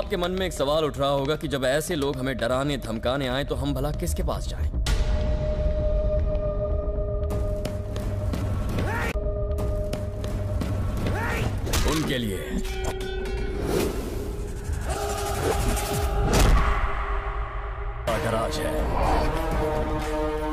आपके मन में एक सवाल उठ रहा होगा कि जब ऐसे लोग हमें डराने धमकाने आए तो हम भला किसके पास जाएं? उनके लिए गराज है।